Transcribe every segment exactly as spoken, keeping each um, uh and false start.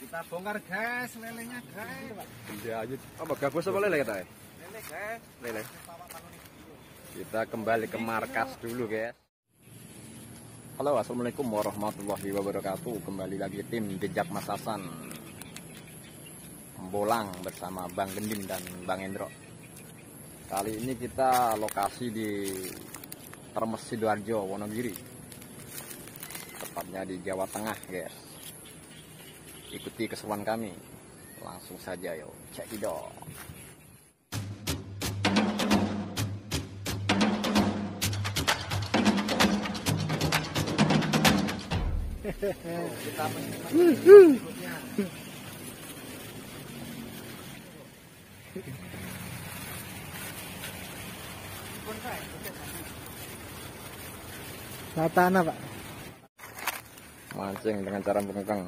Kita bongkar guys, lelenya guys. Iya aja. Apa gabus apa lele kita? Lele guys. Lele. Kita kembali ke markas dulu guys. Halo, assalamualaikum warahmatullahi wabarakatuh. Kembali lagi tim Jejak Mas Hasan Bolang bersama Bang Gendim dan Bang Endro. Kali ini kita lokasi di Termes Sidoarjo, Wonogiri. Tepatnya di Jawa Tengah guys. Ikuti keseruan kami. Langsung saja yuk, cekidot. Oh, kita berikutnya. Latana Pak. Mancing dengan cara bengkang.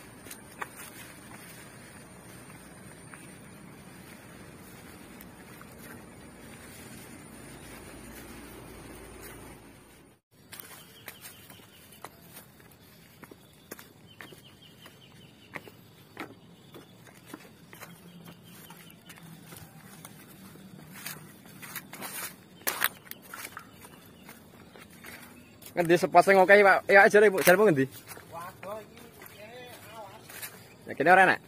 Ngendi sepasang oke Pak. Ya jare Ibu, jaremu ngendi? Waduh iki kene awas. Ya kene ora enak.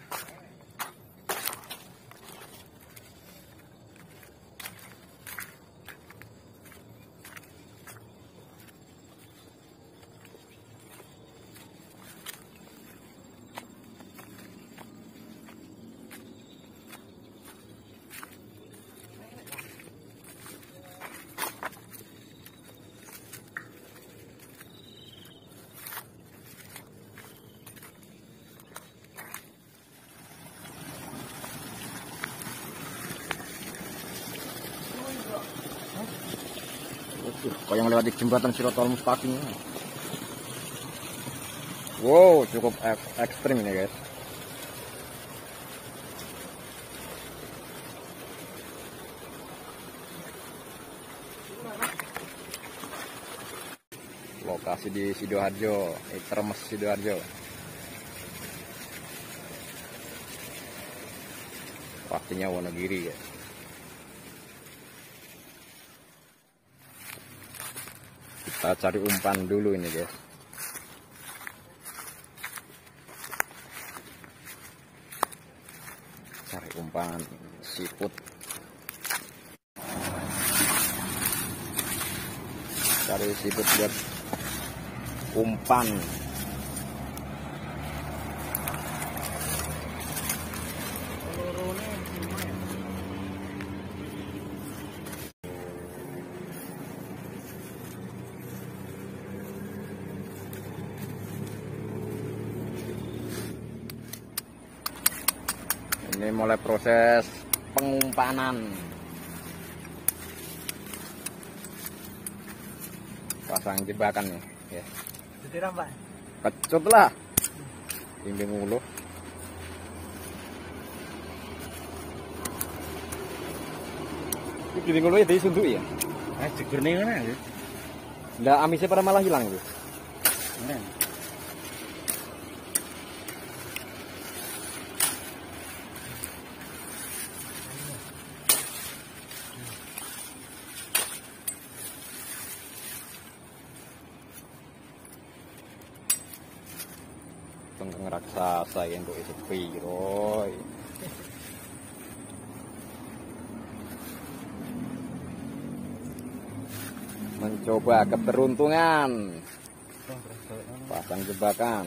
Kau yang lewat di jembatan Sirotol Mustaqim. Wow, cukup ek ekstrim ini guys. Lokasi di Sidoarjo, eh, Termes Sidoarjo. Pastinya Wonogiri ya. Kita cari umpan dulu ini guys. Cari umpan siput. Cari siput buat umpan. Ini mulai proses pengumpanan. Pasang jebakan nih, ya. Ditiram Pak. Kecut lah. Bimbing ulu. Ini bimbing ulu ya disunduk ya? Ah, jegur ning ngene ya. Nggak, amisnya pada malah hilang itu. Nah. Tengkeng raksasa yang kok isi piroy. Mencoba keberuntungan. Pasang jebakan.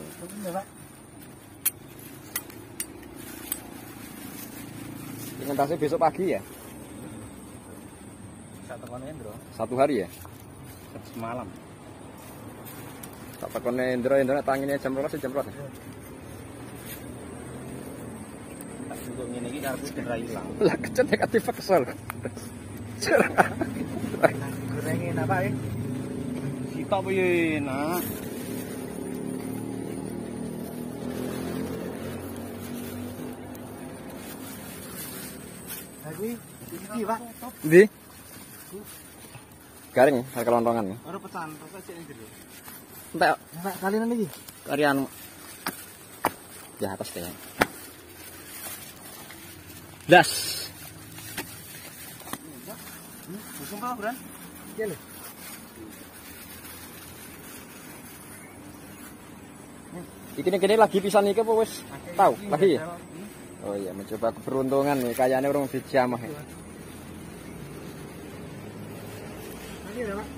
Implementasi besok pagi ya? Satu kono Endro. Satu hari ya? Semalam. Tak pakone Indra, Indra tanginnya jam berapa sih jam berapa? Tak untuk ngene iki karepku segera ilang. Lah kecet negatif kesel. Gorengin apa ya? Sitok apa ya nak? Lagi iki Pak. Di? Garing ya, kelontongan ya. Ora pesan, pokoknya sik njero. Entek Pak kalian lagi. karian di atas deh. Das. Busung kau, Bran? Iya loh. Iki gini lagi pisan iki apa wis tahu lagi ya? Oh iya, mencoba keberuntungan nih, kayaknya orang dijamah ya. Lagi ada, Pak.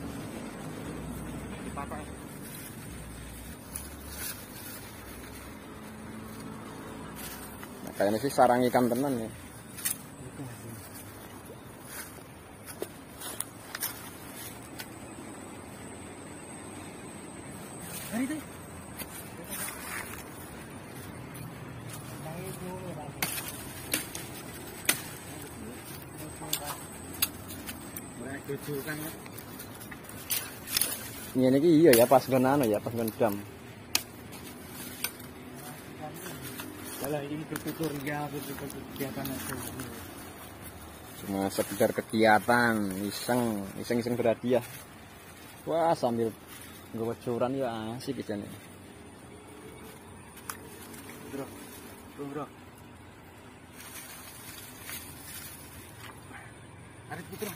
Nah, kayaknya sih sarang ikan tenan ya. Hari itu. Ini iki iya ya pas nggon anu ya, pas nggon jam. Kalau ini bertutur ya, bertutur kegiatan itu. Cuma sekedar kegiatan, iseng, iseng-iseng berhadiah. Wah, sambil nggawa curan ya asik jane. Bro. Bro, bro. Arif putra.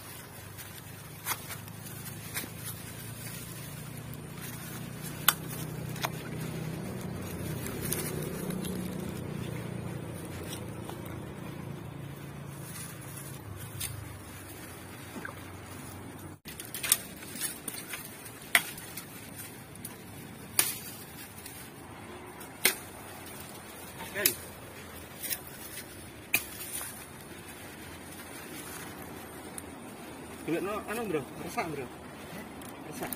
Okay. Duit no, anu bro, resak bro, resak.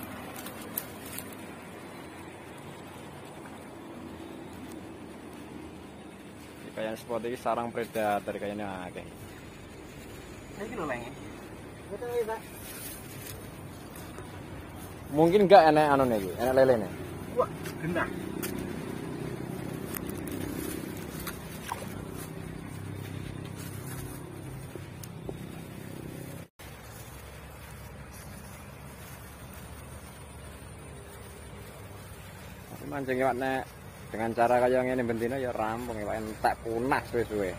Kayaknya spot ini sarang predator kayaknya akeh. Ini kilo lagi. Betul ya, Pak. Mungkin enggak enak anu nih, enak lele nih. Wah, gendang. Mancing iwak nek dengan cara kayak ngene bentine ya rampung iwak entek punah suwe-suwe.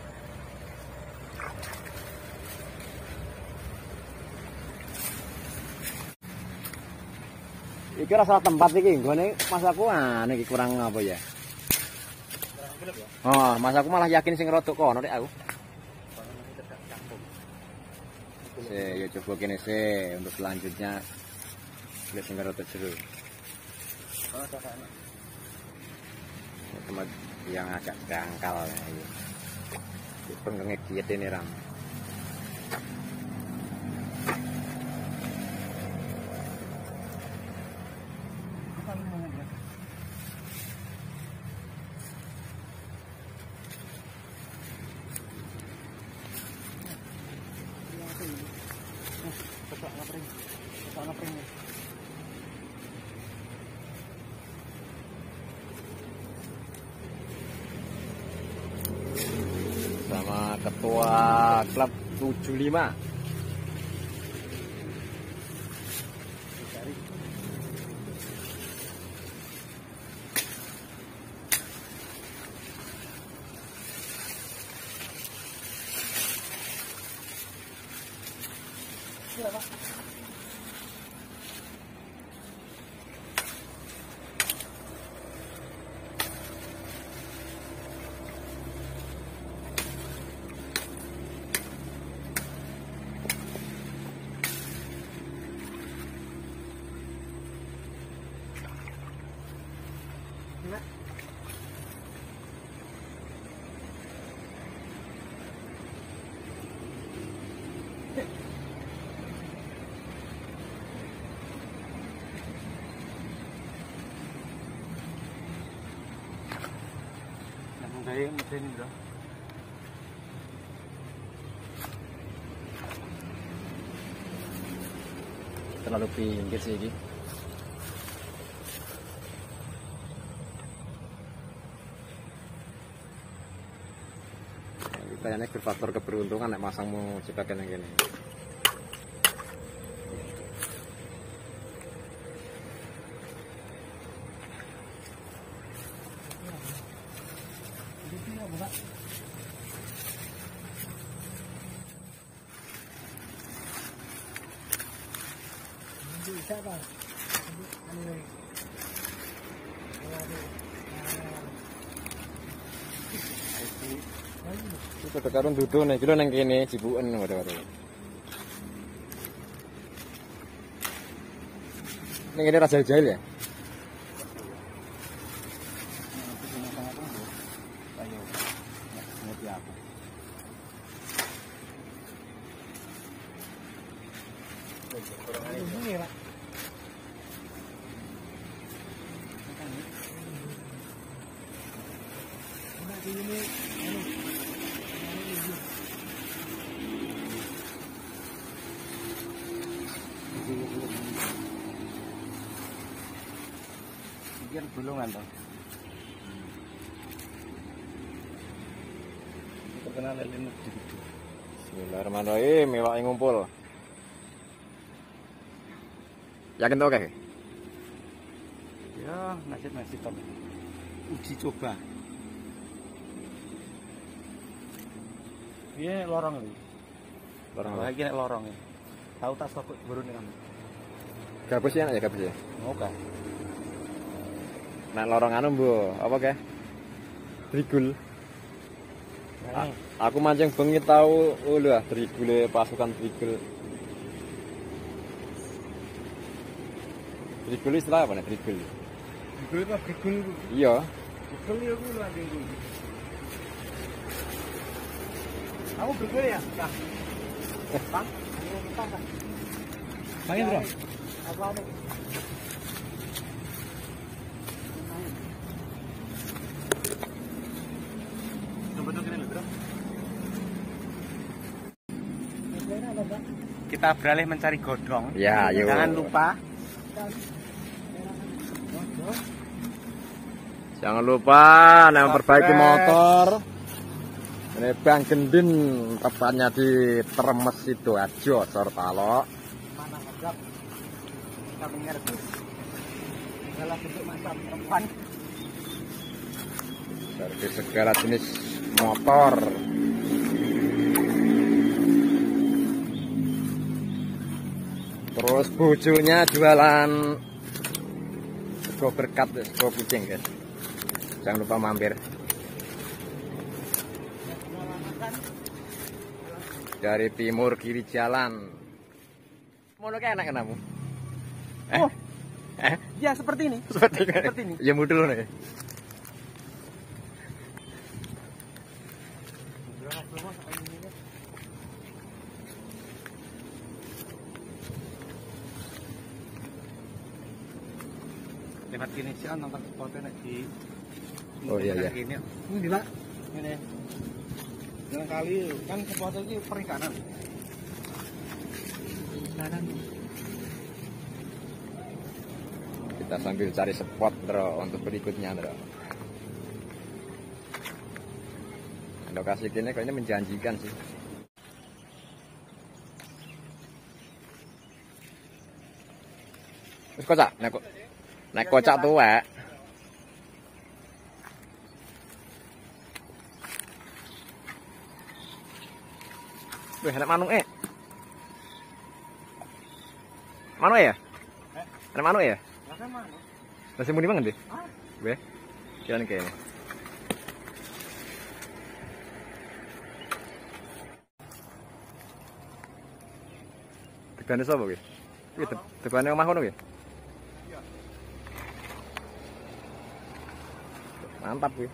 Iki rasa tempat iki nggone masaku anu iki kurang apa ya? Kurang gelap ya. Oh, masaku malah yakin sing rodok kono nek aku. Se, yo coba kene se untuk selanjutnya lihat sing rodok seru. Oh, kakak. Cuma yang agak dangkal ya. Itu ngegigit ini ram. Sama ketua klub tujuh puluh lima. Kayak mesin bro. Terlalu pinggir sih ini. Kayaknya faktor keberuntungan nek masangmu cepakan yang gini. Bisa bang. Itu tekarun duduk nih, kilo neng kene cibukan waduh-waduh. Neng ini rasa jahil ya? Ini Pak. Ini Biar gulungan toh. Terkenal lele gitu. Bismillahirrahmanirrahim, mewah ngumpul. Yakin tuh oke? Ya, nasib-nasib tapi uji coba. Iya lorong ini. Lorong Lagi nek lorong ya. Tahu tas kok baru nih kamu. Gabus ya, ya gabus ya. Oke. Nah lorong anu bu, apa ke? Trigul. Nah, Aku mancing bengi tahu, oh lah trigul pasukan trigul. Trigul istilah apa nih trigul? Trigul apa trigul? Iya. Trigul ya aku lah trigul. Kamu trigul ya? Nah. Bang, ini kita kan. Main bro. Apa nih? Kita beralih mencari godong. Ya, yuk. Jangan lupa. Jangan lupa nah, memperbaiki motor. Ini Bang Gendin tepatnya di Termes Sidoarjo, Sortalo. Mana ngajak? Kami ngerti. Adalah bentuk mantap perempuan. Dari segala jenis motor. Terus bojonya jualan sego berkat, sego kucing guys. Jangan lupa mampir. Dari timur kiri jalan. Mau kayak enak kamu? Eh? Oh. Eh? Ya seperti ini. Seperti ini. Seperti ini. Ya mudah nih. Lewat gini sih nonton foto di. Oh iya iya. Ini ini Pak. Ini. Jangan kali kan foto ini perikanan. Perikanan. Kita sambil cari spot bro untuk berikutnya bro. Lokasi kini kayaknya menjanjikan sih. Terus kocak, naik naik kocak tuh wek. Wih, anak manuk eh. Manuk ya? Eh? Anak manuk ya? Makan mana? Masih muni banget deh. Ah, Weh, kira kayaknya. Tegane sapa kuwi? Kuwi tegane omah kono kuwi? iya. Mantap kuwi.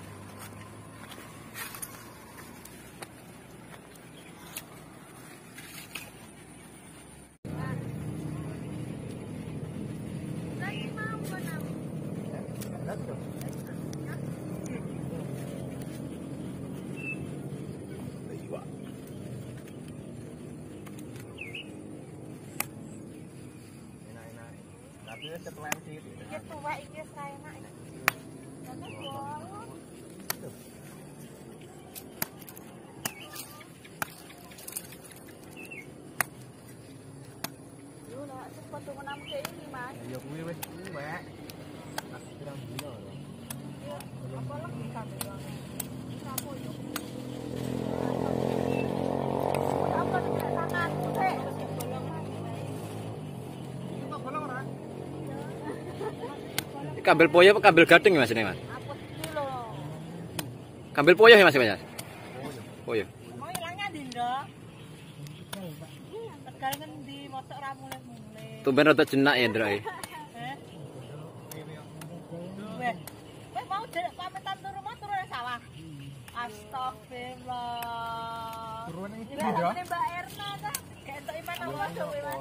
Tapi setelan sih. Iya tua iki saya nak. Nanti bolong. Yo lah, cepat tuh menam ke ini, Mas. Ya kuwi wis kuwi wek. Tak pirang dino lho. Iya, apa lagi kami bang? kabel poyo apa kabel gading Mas ini Mas? Apot iki lho. Kabel poyo ya Mas Mas? Poyo. Mau ilangnya ndi, Ndok? Tegal kan di motor ra mulih-mulih. Tumben rada jenak ya, Ndra. Heh. Weh. Weh mau jaluk pamitan turu mau turu nang sawah. Astagfirullah. Turun nang iki, Ndok. Ndok. Mbak Erna ta. Gak entuk iman Allah kowe, Mas.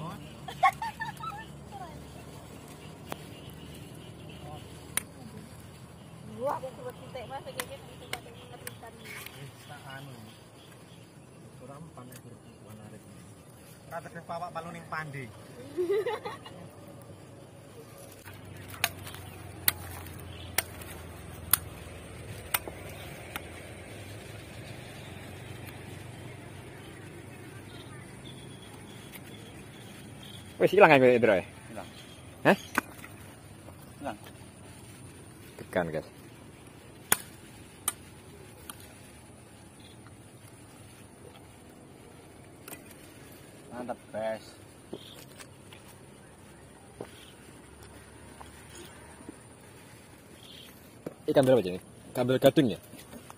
Wah, aku sebut titik Mas iki iki itu pakai ngeritan. Tak anu. Ora empan nek berbuan arek. Kata ke pawak palu ning pandi. Wis ilang ya Ndra. Hilang. Hah? Hilang. Tekan, guys. Mantap, guys. Ini kabel apa ini? Kabel gading ya?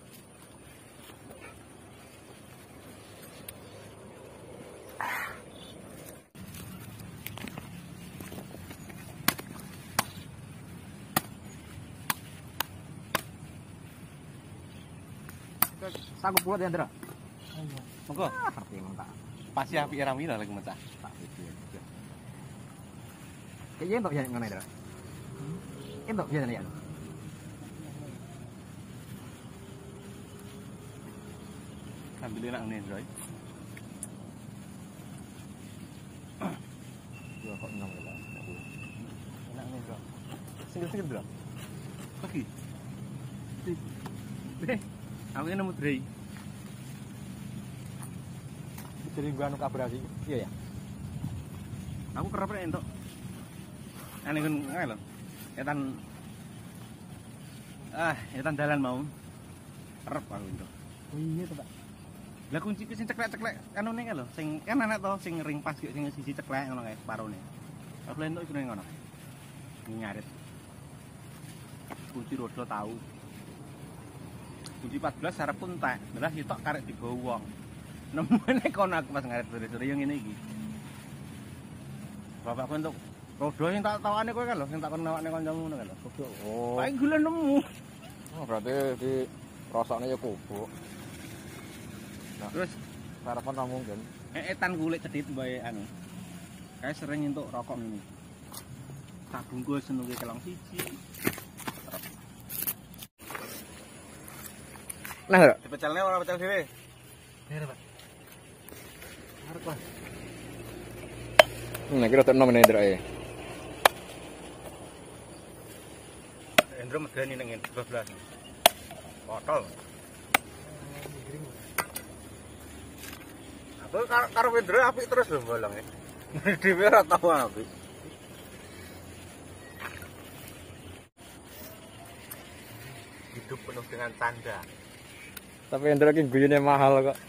Sanggup buat ya, Ndra? Monggo. Ngerti mantap. Pasti api ramira lagi mecah. Tak pikir. Kayaknya entuk ya ngono, Ndra. Entuk biasanya ya. Ambil enak nih, Bro. Dua kok enam ya. Enak nih, Bro. Singgil-singgil, Bro. Lagi. Eh, aku ini nemu Dre. Jadi gua anu kabrasi. Iya ya. Aku kerap rek entuk. Ane kun ngae lho. Etan Ah, etan dalan mau. Kerep aku entuk. Oh iya to, Pak. Lah kunci ku sing ceklek-ceklek kanune kae lho, sing kan enak to sing ring pas sing sisi ceklek ngono kae separone. Aku entuk iku ning ngono. Nyarit. Kunci rodo tahu. Kunci empat belas sarep pun entek. Lah sitok karek digawa wong. Nemene kono aku pas ngarit sore-sore yo ngene iki. Bapakku entuk rodo sing tak tawakane kowe kan lho, sing tak kon nawakne kancamu ngono kan lho. Oh. Paling gula nemu. Oh, berarti di rosoknya ya kubuk. Nah, Terus sarapan ra mungkin. eh etan kulit cedhit bae anu. Kae sering entuk rokok ngene. Tak bungkus senenge kelong siji. Nah, Ndra. Dipecelne ora pecel dhewe. Nere, Pak. Arep, Pak. Nah, kira tek nom nek Ndra ya. Endro medeni ning dua belas. Botol. Aku karo karo Endro apik terus lho bolonge. Dhewe ora tau apik. Hidup penuh dengan canda. Tapi Ndra ki guyune mahal kok.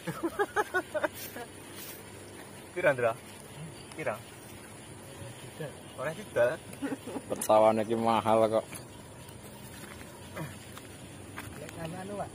Pira, Ndra? Pira? Ora tidak. Tertawane ki mahal kok. Lek anu, Pak.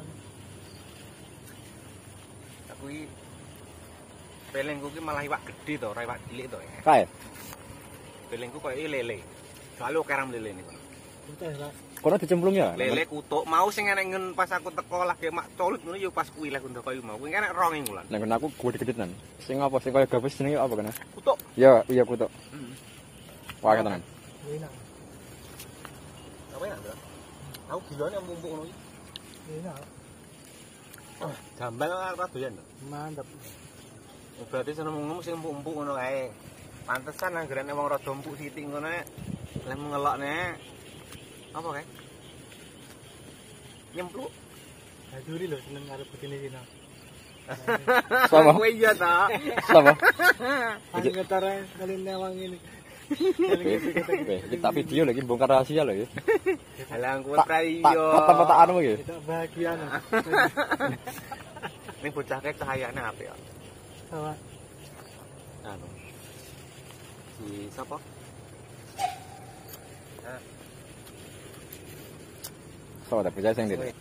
Aku iki pelengku ki malah iwak gede to, ora iwak cilik to ya. Kae. Pelengku koyo lele. Soale keram lele niku. Betul, Pak. Kono dicemplung ya? Lele kutuk mau sing enek ngen pas aku teko lagi mak colut ngono yo pas kuwi lek ndok koyo mau. Kuwi enek rong wulan. Nek aku gede-gedenan. Sing apa sing kaya gabus jenenge apa kena? Kutuk. Ya, iya kutuk. Heeh. Wah, tenan. Enak. Apa enak, Bro? Aku gilane mumpuk ngono iki. Enak. Oh, jambal ora doyan to. Mantap. Oh, berarti seneng ngomong sing empuk-empuk ngono kae. Pantesan anggarane wong rada empuk sithik ngono nek lek ngelokne apa kae? Nyempluk. Aduri lho seneng karo begini iki, Nak. Sama. Kowe iya ta. Sama. Aku ngetare kali newang ini. Kita video lagi bongkar rahasia lho ya. Halang kowe Tak pra tak iya. kata-kataanmu iki. Kita bahagia, Nak. Ning bocah kae cahayane apik kok. Sama. Anu. Si sapa? Ah, So, tapi saya sing Wedok. dit.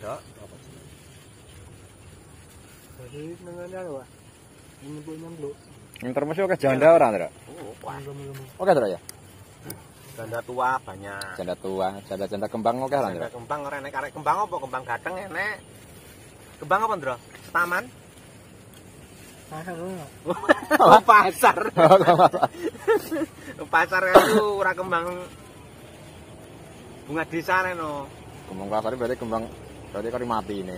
Jadi nengannya apa? Nyebut nyempluk. Yang termasuk ke janda orang, Ndra. Oh, wah. Oke, Ndra ya. Janda tua banyak. Janda tua, janda-janda kembang oke lah, Ndra. Janda kembang ora enek karek kembang apa kembang gateng enek. Kembang apa, Ndra? Taman. Pasar dulu. Oh, pasar. Pasar itu ora kembang bunga desa no. Kembang pasar berarti kembang berarti kari mati ini.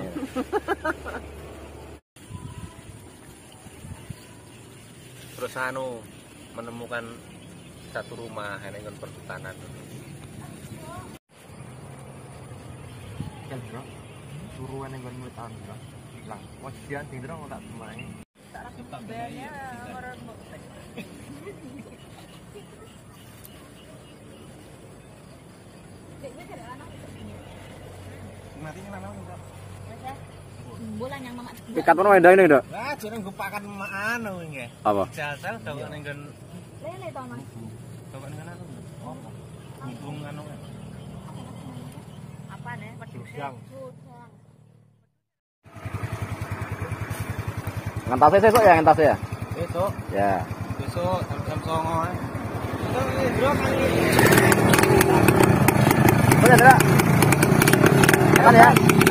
Terus anu menemukan satu rumah enek nggon perhutanan. Kan bro. Suruhan yang gue tahun bro. Hilang. Wajian tinggal orang tak semain. Tak rapi pembeliannya orang mau. Mati nang ana enggak? Bulan yang mama. Ikat mana wenda ini, Ndra? Lah jare ngupakan anu nggih. Apa? Jasal dawuh ning nggon Lele to Mas. dawuh ning anu. Oh. Ngubung anu. Apa nih? Udang. Udang. Ngentasnya sesuk ya, ngentasnya ya? Besok, Ya. besok jam songo ae. Itu Ndra kali. Udah, Ndra. Makan ya.